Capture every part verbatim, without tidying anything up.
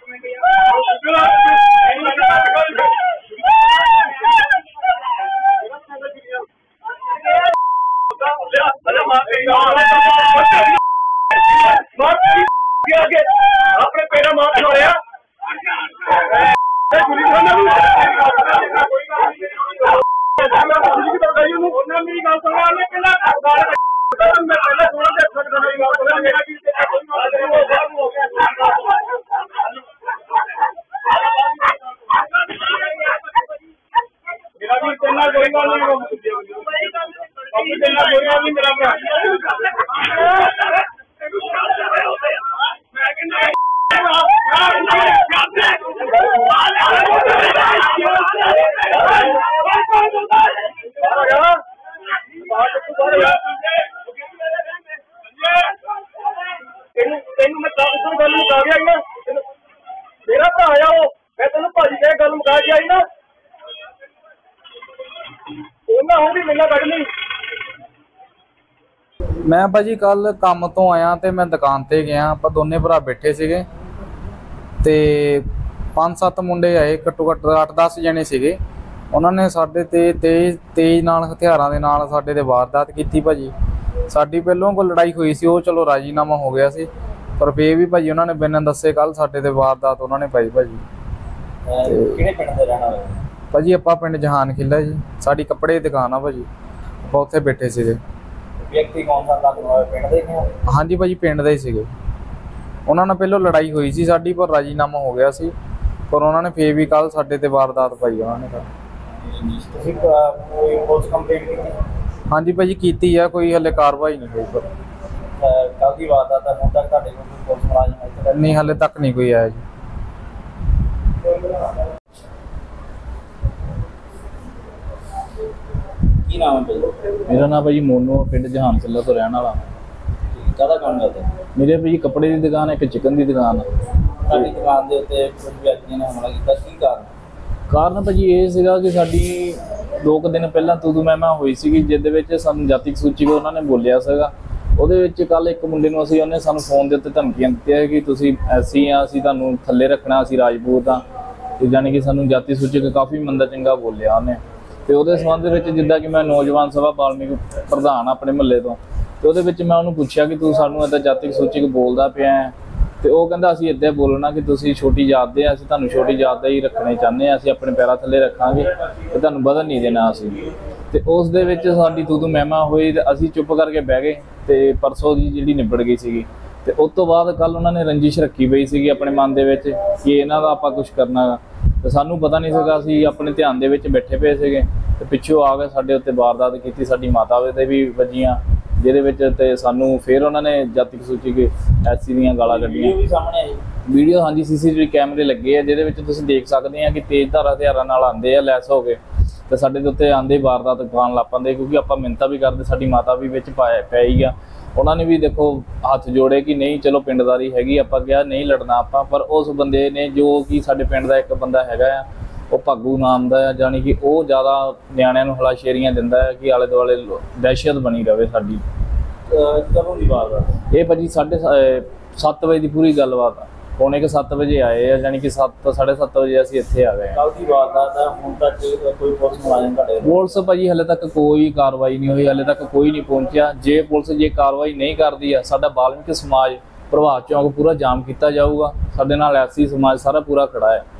अपने पेड़ा मार छोड़िया मेरी गल मेरा भरा आ मैं तेन भाजी कह गल मुका के आई ना होगी मेला कढ़नी। मैं भाजी कल काम तो आया तो मैं दुकान पर गया आप दोने भरा बैठे सीगे ते पाँच सत्त मुंडे आए घट्टो घट्ट अठ दस जने सीगे उन्होंने साडे ते तेज तेज नाल हथियारां दे नाल साडे ते वारदात कीती भाजी। साडी पहलों कोई लड़ाई हुई सी वो चलो राजीनामा हो गया सी पर फिर भी भाजी उन्होंने बिना दसे कल साडे ते वारदात उन्होंने पाई भाजी। किहड़े पिंड दे रहण वाले भाजी आपां पिंड जहान खिला जी साडी कपड़े दी दुकान आ भाजी आपां उत्थे बैठे सीगे। व्यक्ति कौन सा लगदा पिंड दे ही? हाँ जी भाजी पिंड दे ही सीगे। उन्होंने पहलों लड़ाई हुई सी साडी पर राजीनामा हो गया सी पर उन्होंने फिर भी कल साडे ते वारदात पाई उन्होंने कल। ਤੁਸੀਂ ਕੋਈ ਪੁਲਿਸ ਕੰਪਲੇਂਟ ਕੀਤੀ? हाँ जी भाजी कीती है कोई हले कार्रवाई नहीं हुई पर कल की वारदात है ਹੁਣ तक ਤੁਹਾਡੇ ਕੋਲ ਪੁਲਿਸ ਮੁਲਾਜ਼ਮ ਇੱਥੇ नहीं हले तक नहीं कोई आया जी। ਕੀ ਨਾਮ ਹੈ ਭਾਈ? मेरा नाम भाजी मोनू पिंड जहान किला तो रहने वाला। ਕਾਹਦਾ ਕੰਮ ਕਰਦੇ? मेरे भाजी कपड़े की दुकान है एक चिकन की दुकान है। ਤੁਹਾਡੀ ਦੁਕਾਨ ਦੇ ਉੱਤੇ ਕੁਝ ਵਿਅਕਤੀਆਂ ਨੇ ਹਮਲਾ ਕੀਤਾ ਕੀ ਕਾਰਨ? ਕਾਰਨ ਭਾਜੀ ਇਹ ਸੀਗਾ ਕਿ ਸਾਡੀ ਦੋ ਕੁ ਦਿਨ ਪਹਿਲਾਂ ਤੂਦੂ ਮਹਿਮਾ ਹੋਈ ਸੀਗੀ ਜਿਹਦੇ ਵਿੱਚ ਸਾਨੂੰ ਜਾਤਿਕ ਸੂਚੀ ਕੋ ਉਹਨਾਂ ਨੇ ਬੋਲਿਆ ਸੀਗਾ। ਉਹਦੇ ਵਿੱਚ ਕੱਲ ਇੱਕ ਮੁੰਡੇ ਨੂੰ ਅਸੀਂ ਉਹਨੇ ਸਾਨੂੰ ਫੋਨ ਦੇ ਉੱਤੇ ਧਮਕੀਆਂ ਦਿੱਤੀਆਂ ਕਿ ਤੁਸੀਂ ਐਸੀ ਆ ਅਸੀਂ ਤੁਹਾਨੂੰ ਥੱਲੇ ਰੱਖਣਾ ਅਸੀਂ ਰਾਜਪੂਤ ਆ ਤੇ ਜਾਨੀ ਕਿ ਸਾਨੂੰ ਜਾਤੀ ਸੂਚਕ ਕਾਫੀ ਮੰਦਾ ਚੰਗਾ ਬੋਲਿਆ ਉਹਨੇ। ਤੇ ਉਹਦੇ ਸੰਬੰਧ ਵਿੱਚ ਜਿੱਦਾਂ ਕਿ ਮੈਂ ਨੌਜਵਾਨ ਸਭਾ ਬਾਲਮੀਕ ਪ੍ਰਧਾਨ ਆਪਣੇ ਮਹੱਲੇ ਤੋਂ ਤੇ ਉਹਦੇ ਵਿੱਚ ਮੈਂ ਉਹਨੂੰ ਪੁੱਛਿਆ ਕਿ ਤੂੰ ਸਾਨੂੰ ਇੱਦਾਂ ਜਾਤਿਕ ਸੂਚਕ ਬੋਲਦਾ ਪਿਆ ਹੈ ਤੇ ਉਹ ਕਹਿੰਦਾ ਅਸੀਂ ਇੱਦਾਂ ਬੋਲਣਾ ਕਿ ਤੁਸੀਂ ਛੋਟੀ ਜਾਤ ਦੇ ਆ ਅਸੀਂ ਤੁਹਾਨੂੰ ਛੋਟੀ ਜਾਤ ਦਾ ਹੀ ਰੱਖਣੇ ਚਾਹੁੰਦੇ ਆ ਅਸੀਂ ਆਪਣੇ ਪੈਰਾਂ ਥੱਲੇ ਰੱਖਾਂਗੇ ਤੇ ਤੁਹਾਨੂੰ ਵਧਣ ਨਹੀਂ ਦੇਣਾ ਅਸੀਂ। ਤੇ ਉਸ ਦੇ ਵਿੱਚ ਸਾਡੀ ਤੂੰ ਤੂੰ ਮਹਿਮਾ ਹੋਈ ਤੇ ਅਸੀਂ ਚੁੱਪ ਕਰਕੇ ਬਹਿ ਗਏ ਤੇ ਪਰਸੋਂ ਦੀ ਜਿਹੜੀ ਨਿਬੜ ਗਈ ਸੀਗੀ। ਤੇ ਉਸ ਤੋਂ ਬਾਅਦ ਕੱਲ ਉਹਨਾਂ ਨੇ ਰੰਜਿਸ਼ ਰੱਖੀ ਪਈ ਸੀਗੀ ਆਪਣੇ ਮਨ ਦੇ ਵਿੱਚ ਕਿ ਇਹਨਾਂ ਦਾ ਆਪਾਂ ਕੁਝ ਕਰਨਾ ਤੇ ਸਾਨੂੰ ਪਤਾ ਨਹੀਂ ਸੀਗਾ ਅਸੀਂ ਆਪਣੇ ਧਿਆਨ ਦੇ ਵਿੱਚ ਬੈਠੇ ਪਏ ਸੀਗੇ ਤੇ ਪਿੱਛੋਂ ਆ ਕੇ ਸਾਡੇ ਉੱਤੇ ਵਾਰਦਾਤ ਕੀਤੀ ਸਾਡੀ ਮਾਤਾ ਦੇ ਵੀ ਵੱਜੀਆਂ ਜਿਹਦੇ ਵਿੱਚ ਤੇ ਸਾਨੂੰ ਫਿਰ ਉਹਨਾਂ ਨੇ ਜਾਤਿਕ ਸੂਚੀ ਕੇ ਐਸੀ ਦੀਆਂ ਗਾਲਾਂ ਕੱਢੀਆਂ। ਵੀ ਸਾਹਮਣੇ ਆਈ ਵੀਡੀਓ ਹਾਂਜੀ ਸੀਸੀਟੀਵੀ ਕੈਮਰੇ ਲੱਗੇ ਆ ਜਿਹਦੇ ਵਿੱਚ ਤੁਸੀਂ ਦੇਖ ਸਕਦੇ ਆ ਕਿ ਤੇਜ਼ ਧਾਰ ਹਥਿਆਰਾਂ ਨਾਲ ਆਉਂਦੇ ਆ ਲੈਸ ਹੋ ਕੇ ਤੇ ਸਾਡੇ ਦੇ ਉੱਤੇ ਆਉਂਦੇ ਵਾਰਦਾਤ ਕਰਨ ਲੱਗ ਪੈਂਦੇ ਕਿਉਂਕਿ ਆਪਾਂ ਮਿੰਨਤਾਂ ਵੀ ਕਰਦੇ ਸਾਡੀ ਮਾਤਾ ਵੀ ਵਿੱਚ ਪਾਇਆ ਪਈ ਆ ਉਹਨਾਂ ਨੇ ਵੀ ਦੇਖੋ ਹੱਥ ਜੋੜੇ ਕਿ ਨਹੀਂ ਚਲੋ ਪਿੰਡਦਾਰੀ ਹੈਗੀ ਆਪਾਂ ਕਿਹਾ ਨਹੀਂ ਲੜਨਾ ਆਪਾਂ ਪਰ ਉਸ ਬੰਦੇ ਨੇ ਜੋ ਕਿ ਸਾਡੇ ਪਿੰਡ ਦਾ ਇੱਕ ਬੰਦਾ ਹੈਗਾ ਆ ਉਹ ਭਾਗੂ ਨਾਮ ਦਾ ਆ ਜਾਣੀ ਕਿ ਉਹ ਜ਼ਿਆਦਾ ਨਿਆਣਿਆਂ ਨੂੰ ਹਲਾਸ਼ੇਰੀਆਂ ਦਿੰਦਾ ਹੈ ਕਿ ਆਲੇ ਦੁਆਲੇ ਦਹਿਸ਼ਤ ਬਣੀ ਰਹੇ ਸਾਡੀ। ਕਦੋਂ ਦੀ ਵਾਰਦਾਤ? ਇਹ ਭਾਜੀ ਸਾਢੇ ਸੱਤ ਵਜੇ ਦੀ ਪੂਰੀ ਗੱਲਬਾਤ ਆ ਪੌਣੇ ਕੁ ਸੱਤ ਵਜੇ ਆਏ ਆ ਜਾਣੀ ਕਿ ਸੱਤ ਸਾਢੇ ਸੱਤ ਵਜੇ ਅਸੀਂ ਇੱਥੇ ਆ ਗਏ। ਕੱਲ ਦੀ ਵਾਰਦਾਤ ਹੈ ਹੁਣ ਤੱਕ ਕੋਈ ਪੁਲਿਸ ਮੁਲਾਜ਼ਮ ਤੁਹਾਡੇ? ਪੁਲਿਸ ਭਾਜੀ ਹਲੇ ਤੱਕ ਕੋਈ ਕਾਰਵਾਈ ਨਹੀਂ ਹੋਈ ਹਲੇ ਤੱਕ ਕੋਈ ਨਹੀਂ ਪਹੁੰਚਿਆ। ਜੇ ਪੁਲਿਸ ਜੇ ਕਾਰਵਾਈ ਨਹੀਂ ਕਰਦੀ ਆ ਸਾਡਾ ਬਾਲਮਿਕ ਸਮਾਜ ਪ੍ਰਭਾਤ ਚੌਂਕ ਪੂਰਾ ਜਾਮ ਕੀਤਾ ਜਾਊਗਾ ਸਾਡੇ ਨਾਲ ਐਸੀ ਸਮਾਜ ਸਾਰਾ ਪੂਰਾ ਖੜਾ ਹੈ।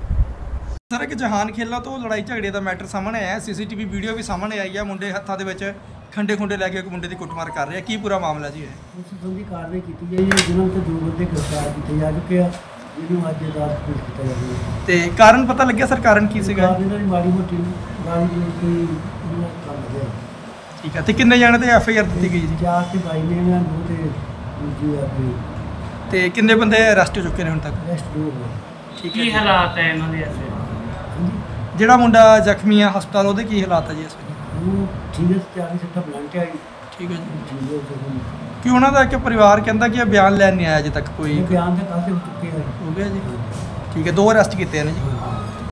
ਸਰ ਇੱਕ ਜਹਾਨ ਖੇਲਾ ਤੋਂ ਲੜਾਈ ਝਗੜੇ ਦਾ ਮੈਟਰ ਸਾਹਮਣੇ ਆਇਆ ਸੀਸੀਟੀਵੀ ਵੀਡੀਓ ਵੀ ਸਾਹਮਣੇ ਆਈ ਹੈ ਮੁੰਡੇ ਹੱਥਾਂ ਦੇ ਵਿੱਚ ਖੰਡੇ ਖੁੰਡੇ ਲੈ ਕੇ ਇੱਕ ਮੁੰਡੇ ਦੀ ਕੁੱਟਮਾਰ ਕਰ ਰਿਹਾ ਕੀ ਪੂਰਾ ਮਾਮਲਾ ਜੀ ਇਹ? ਉਸ ਸੰਬੰਧੀ ਕਾਰਵਾਈ ਕੀਤੀ ਜਾਈ ਹੈ ਜਿਨ੍ਹਾਂ ਤੇ ਦੋ ਬੰਦੇ ਗ੍ਰਿਫਤਾਰ ਕੀਤੇ ਜਾ ਚੁੱਕੇ ਆ ਜਿਹਨੂੰ ਅੱਜ ਅਦਾਲਤ ਪੇਸ਼ ਕੀਤਾ ਜਾਵੇਗਾ। ਤੇ ਕਾਰਨ ਪਤਾ ਲੱਗਿਆ ਸਰ ਕਾਰਨ ਕੀ ਸੀਗਾ? ਕਾਰਨ ਇਹਨਾਂ ਦੀ ਮਾੜੀ ਮੋਟੀ ਗਾਲੀ ਗਲੋਚ ਕੋਈ ਇਹਨਾਂ ਕੰਮ ਹੈ। ਠੀਕ ਹੈ ਤੇ ਕਿੰਨੇ ਜਾਣੇ ਤੇ ਐਫ ਆਈ ਆਰ ਦਿੱਤੀ ਗਈ ਜੀ? ਚਾਰ ਤੇ ਬਾਈ ਨੇ ਇਹਨਾਂ ਨੂੰ ਤੇ ਦੂਜੀ ਆਪਣੀ ਤੇ ਕਿੰਨੇ ਬੰਦੇ ਅਰੈਸਟ ਹੋ ਚੁੱਕੇ ਨੇ ਹੁਣ ਤੱਕ? ਅਰੈਸਟ ਹੋ ਗਏ। ਠੀਕ ਹੈ ਕੀ ਹਾਲਾਤ ਹੈ ਇਹਨਾਂ ਦੇ ਐਸੇ? ਜਿਹੜਾ ਮੁੰਡਾ ਜ਼ਖਮੀ ਆ ਹਸਪਤਾਲ ਉਹਦੇ ਕੀ ਹਾਲਾਤ ਹੈ ਜੀ ਇਸ ਵੇਲੇ? ਉਹ ਠੀਕ ਹੈ ਚਾਲੀ ਸੱਟਾਂ ਬਲੰਟ ਆਈ ਠੀਕ ਹੈ ਜੀ। ਠੀਕ ਹੈ ਕਿ ਉਹਨਾਂ ਦਾ ਇੱਕ ਪਰਿਵਾਰ ਕਹਿੰਦਾ ਕਿ ਇਹ ਬਿਆਨ ਲੈਣ ਨਹੀਂ ਆਇਆ ਅਜੇ ਤੱਕ ਕੋਈ? ਬਿਆਨ ਦੇ ਕਾਸੇ ਹੋ ਚੁੱਕੇ ਆ ਹੋ ਗਿਆ ਜੀ। ਠੀਕ ਹੈ ਦੋ ਅਰੈਸਟ ਕੀਤੇ ਨੇ ਜੀ।